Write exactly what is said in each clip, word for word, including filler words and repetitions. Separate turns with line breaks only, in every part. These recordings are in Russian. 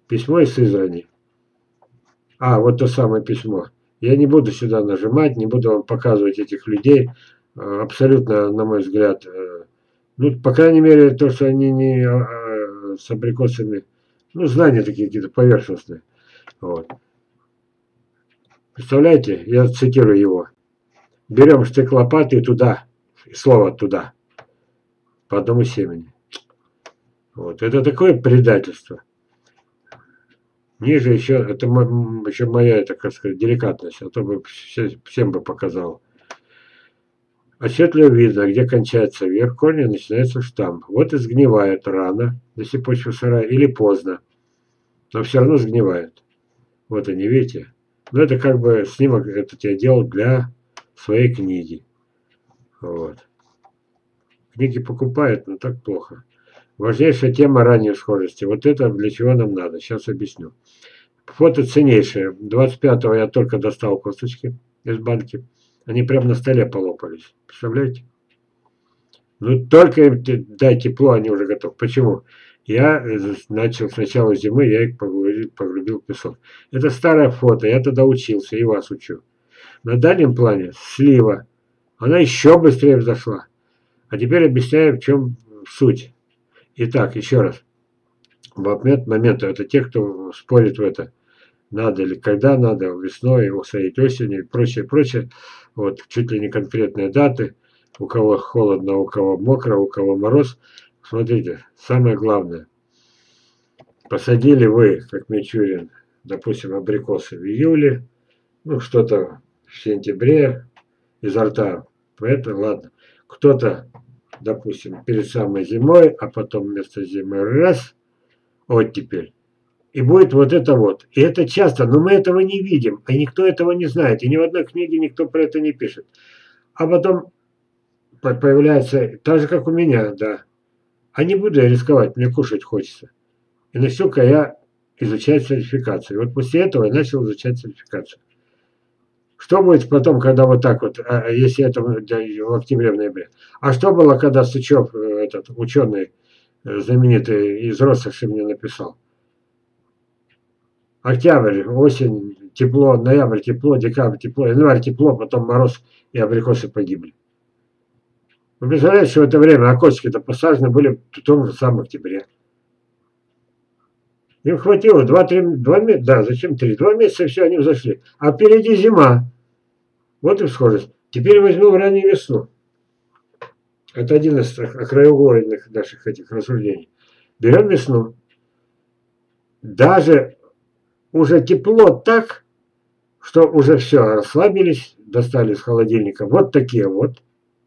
Письмо из Сызрани. А, вот то самое письмо. Я не буду сюда нажимать, не буду вам показывать этих людей. Абсолютно, на мой взгляд, ну, по крайней мере, то, что они не а, с абрикосами, ну, знания такие какие-то поверхностные. Вот. Представляете, я цитирую его. Берем штык лопаты и туда, и слово туда, по одному семени. Вот. Это такое предательство. Ниже еще, это еще моя, так сказать, деликатность, а то бы всем бы показал. Отчетливо видно, где кончается верх корня, начинается штамм. Вот и сгнивает рано, если почва сырая, или поздно, но все равно сгнивает. Вот они, видите? Но это как бы снимок этот я делал для своей книги. Вот. Книги покупают, но так плохо. Важнейшая тема ранней схожести. Вот это для чего нам надо. Сейчас объясню. Фото ценнейшее. двадцать пятого я только достал косточки из банки. Они прямо на столе полопались. Представляете? Ну, только им дай тепло, они уже готовы. Почему? Я начал с начала зимы, я их погрузил, погрузил в песок. Это старое фото, я тогда учился и вас учу. На дальнем плане слива. Она еще быстрее взошла. А теперь объясняю, в чем суть. Итак, еще раз. Момент момента, это те, кто спорит в это. Надо или когда надо, весной, его садить осенью и прочее, прочее. Вот, чуть ли не конкретные даты. У кого холодно, у кого мокро, у кого мороз. Смотрите, самое главное. Посадили вы, как Мичурин, допустим, абрикосы в июле, ну, что-то в сентябре изо рта. Это ладно. Кто-то, допустим, перед самой зимой, а потом вместо зимы раз, вот теперь. И будет вот это вот. И это часто, но мы этого не видим, и никто этого не знает. И ни в одной книге никто про это не пишет. А потом появляется, так же, как у меня, да. А не буду я рисковать, мне кушать хочется. И начну-ка я изучать сертификацию. И вот после этого я начал изучать сертификацию. Что будет потом, когда вот так вот, если это в октябре, в ноябре? А что было, когда Сычев, этот ученый знаменитый из Россоши, мне написал? Октябрь, осень, тепло, ноябрь тепло, декабрь тепло, январь тепло, потом мороз и абрикосы погибли. Вы представляете, что в это время окосики-то посажены были в том же самом октябре. Им хватило два-три, два месяца, да, зачем три? Два месяца, и все, они взошли. А впереди зима. Вот и схожесть. Теперь возьмем раннюю весну. Это один из краеугольных наших этих рассуждений. Берем весну. Даже уже тепло так, что уже все, расслабились, достали из холодильника. Вот такие вот.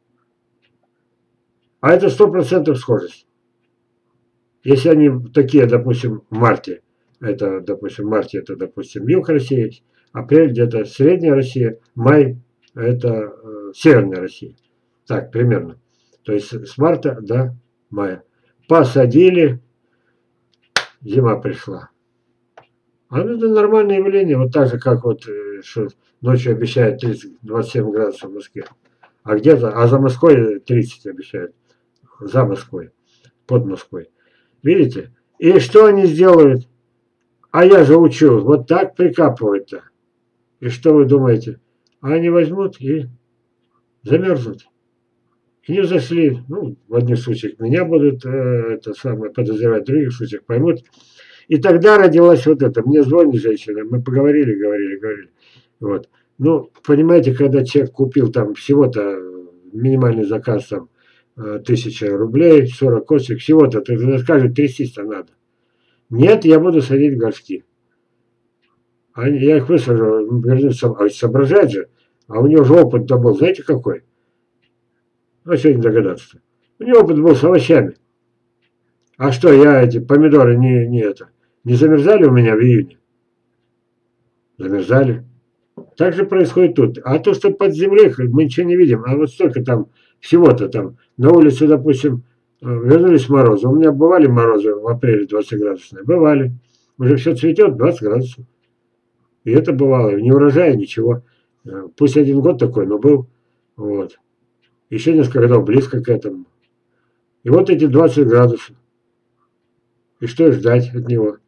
А это сто процентов схожесть. Если они такие, допустим, в марте, это, допустим, в марте это, допустим, юг России, апрель где-то средняя Россия, май это э, северная Россия. Так, примерно. То есть с марта до мая. Посадили, зима пришла. А это нормальное явление, вот так же, как вот что ночью обещают тридцать-двадцать семь градусов в Москве. А где-то, а за Москвой тридцать обещают. За Москвой, под Москвой. Видите? И что они сделают? А я же учу, вот так прикапывать-то. И что вы думаете? А они возьмут и замерзнут. И не зашли. Ну, в одних случаях меня будут э, это самое подозревать, в других случаях поймут. И тогда родилась вот это. Мне звонит женщина, мы поговорили, говорили, говорили. Вот. Ну, понимаете, когда человек купил там всего-то минимальный заказ там тысяча рублей, сорок косточек, всего-то, ты скажешь, трястись-то надо. Нет, я буду садить горшки. А я их высажу, вернуться, соображать же, а у него же опыт-то был, знаете какой? Ну, сегодня догадаться. У него опыт был с овощами. А что, я эти помидоры не, не это, не замерзали у меня в июне? Замерзали. Так же происходит тут. А то, что под землей, мы ничего не видим. А вот столько там, всего-то там, на улице, допустим, вернулись морозы. У меня бывали морозы в апреле двадцать градусные? Бывали. Уже все цветет двадцать градусов. И это бывало. Не урожая, ничего. Пусть один год такой, но был. Вот. Еще несколько годов близко к этому. И вот эти двадцать градусов. И что ждать от него?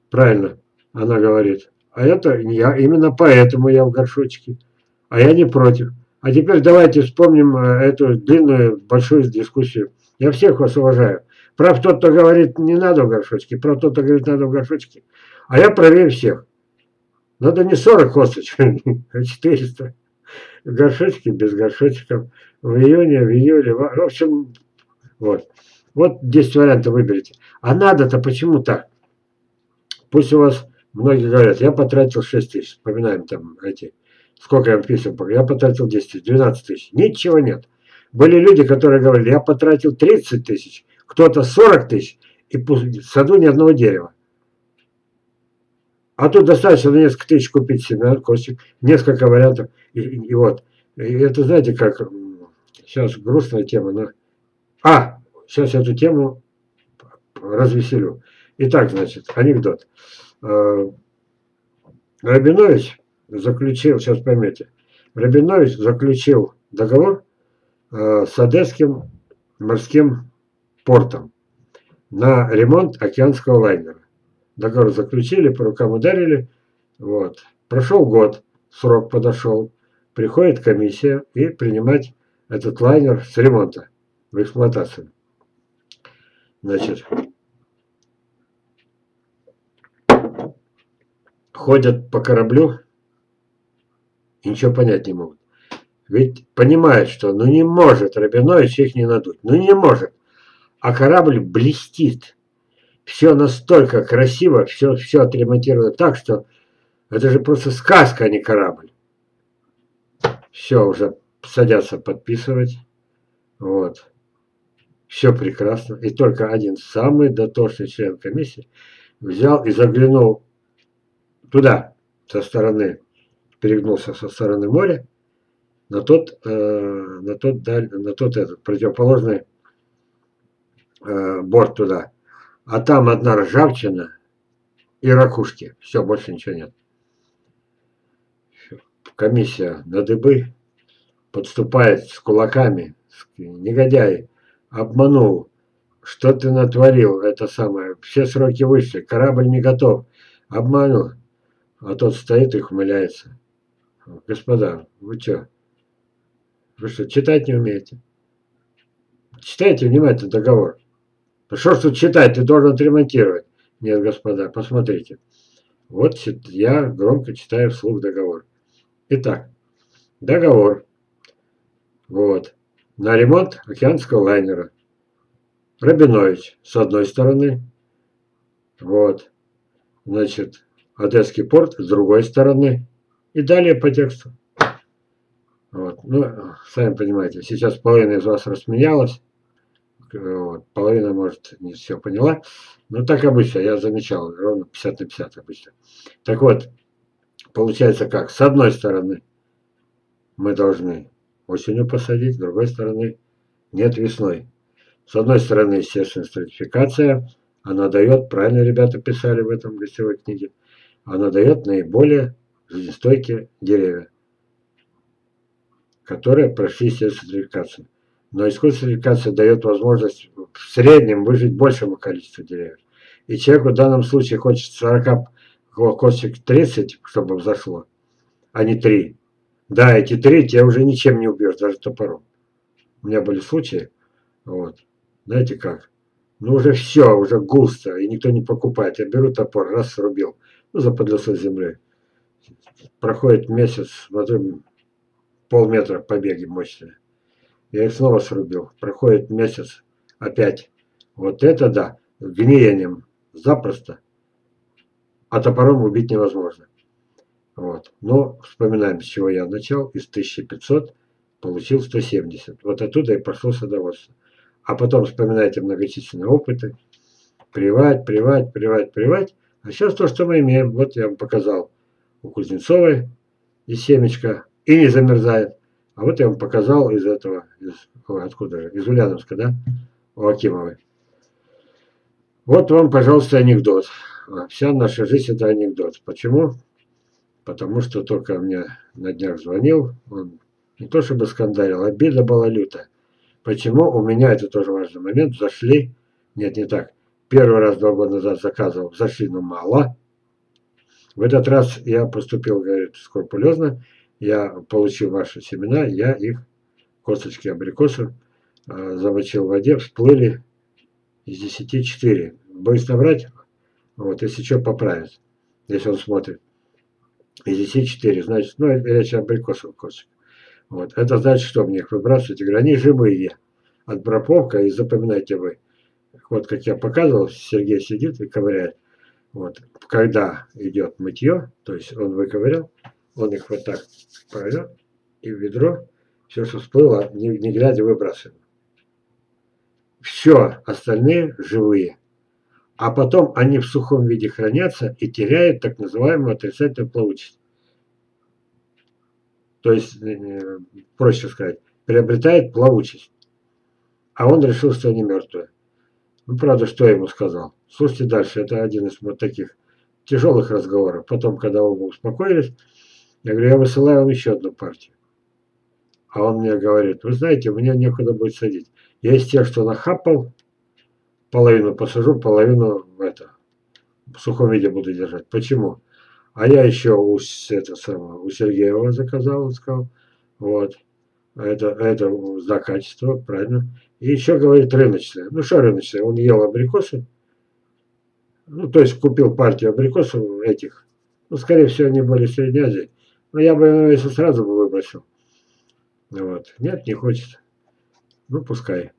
Правильно, она говорит. А это я, именно поэтому я в горшочке. А я не против. А теперь давайте вспомним эту длинную, большую дискуссию. Я всех вас уважаю. Прав тот, кто говорит, не надо в горшочке. Прав тот, кто говорит, надо в горшочке. А я правее всех. Надо не сорок косточек, а четыреста. В горшочке, без горшочков. В июне, в июле. В общем, вот. Вот десять вариантов выберите. А надо-то почему так? Пусть у вас, многие говорят, я потратил шесть тысяч. Вспоминаем там эти, сколько я вам писем, я потратил десять тысяч, двенадцать тысяч. Ничего нет. Были люди, которые говорили, я потратил тридцать тысяч, кто-то сорок тысяч, и в саду ни одного дерева. А тут достаточно несколько тысяч купить семян, костик, несколько вариантов. И, и, и вот. И это, знаете, как, сейчас грустная тема, но... А, сейчас эту тему развеселю. Итак, значит, анекдот. Рабинович заключил, сейчас поймете, Рабинович заключил договор с Одесским морским портом на ремонт океанского лайнера. Договор заключили, по рукам ударили. Вот. Прошел год, срок подошел. Приходит комиссия и принимать этот лайнер с ремонта в эксплуатацию. Значит, ходят по кораблю и ничего понять не могут. Ведь понимают, что ну не может Рабинович их не надуть. Ну не может. А корабль блестит. Все настолько красиво, все, все отремонтировано так, что это же просто сказка, а не корабль. Все, уже садятся подписывать. Вот. Все прекрасно. И только один самый дотошный член комиссии взял и заглянул туда, со стороны, перегнулся со стороны моря, на тот, э, на тот, даль, на тот этот, противоположный э, борт туда. А там одна ржавчина и ракушки. Все, больше ничего нет. Комиссия на дыбы подступает с кулаками. Негодяй, обманул. Что ты натворил? Это самое. Все сроки вышли. Корабль не готов. Обманул. А тот стоит и ухмыляется. Господа, вы что? Вы что, читать не умеете? Читайте внимательно договор. Ну что ж тут читать? Ты должен отремонтировать. Нет, господа, посмотрите. Вот я громко читаю вслух договор. Итак, договор. Вот. На ремонт океанского лайнера. Рабинович с одной стороны. Вот. Значит, Одесский порт с другой стороны. И далее по тексту. Вот. Ну, сами понимаете, сейчас половина из вас рассмеялась. Вот. Половина, может, не все поняла. Но так обычно, я замечал, ровно пятьдесят на пятьдесят обычно. Так вот, получается как? С одной стороны мы должны осенью посадить, с другой стороны нет весной. С одной стороны, естественно, стратификация. Она дает, правильно ребята писали в этом гостевой книге, она дает наиболее жизнестойкие деревья, которые прошли сертификацию. Но искусственная сертификация дает возможность в среднем выжить большему количеству деревьев. И человеку в данном случае хочется сорок косточек тридцать, чтобы взошло, а не три. Да, эти три тебя уже ничем не убьешь, даже топором. У меня были случаи, вот, знаете как, ну уже все, уже густо, и никто не покупает. Я беру топор, раз срубил, ну заподлился землей. Проходит месяц, смотрю, полметра побеги мощные. Я их снова срубил. Проходит месяц, опять. Вот это да, гниением запросто. А топором убить невозможно. Вот. Но вспоминаем, с чего я начал. Из тысячи пятисот получил сто семьдесят. Вот оттуда и пошло садоводство. А потом вспоминайте многочисленные опыты. Привать, привать, привать, привать. А сейчас то, что мы имеем. Вот я вам показал у Кузнецовой из семечка. И не замерзает. А вот я вам показал из этого, из, откуда же, из Ульяновска, да, у Акимовой. Вот вам, пожалуйста, анекдот. Вся наша жизнь – это анекдот. Почему? Потому что только мне на днях звонил, он не то чтобы скандалил, обида была лютая. Почему? У меня, это тоже важный момент, зашли, нет, не так, первый раз два года назад заказывал, зашли, но мало, В этот раз я поступил, говорит, скрупулезно. Я получил ваши семена, я их, косточки абрикосов, э, замочил в воде, всплыли из десяти четыре. Боюсь набрать, вот, если что, поправить. Если он смотрит. Из десяти четыре, значит, ну, речь абрикосов косточек. Вот, это значит, что мне их выбрасывать? Я говорю, они живые. Отбраковка, и запоминайте вы. Вот как я показывал, Сергей сидит и ковыряет. Вот, когда идет мытье, то есть он выковырял, он их вот так поведет, и в ведро все, что всплыло, не, не глядя, выбрасываем. Все остальные живые. А потом они в сухом виде хранятся и теряют так называемую отрицательную плавучесть. То есть, проще сказать, приобретает плавучесть. А он решил, что они мертвые. Ну, правда, что я ему сказал? Слушайте дальше, это один из вот таких тяжелых разговоров. Потом, когда оба успокоились, я говорю, я высылаю вам еще одну партию. А он мне говорит, вы знаете, мне некуда будет садить. Я из тех, что нахапал, половину посажу, половину в это, в сухом виде буду держать. Почему? А я еще у, это самое, у Сергеева заказал, он сказал. Вот. Это, это за качество, правильно. И еще, говорит, рыночное. Ну, что рыночное? Он ел абрикосы. Ну, то есть купил партию абрикосов этих. Ну, скорее всего, они были в Средней Азии. Но я бы, если сразу бы выбросил. Вот. Нет, не хочет. Ну, пускай.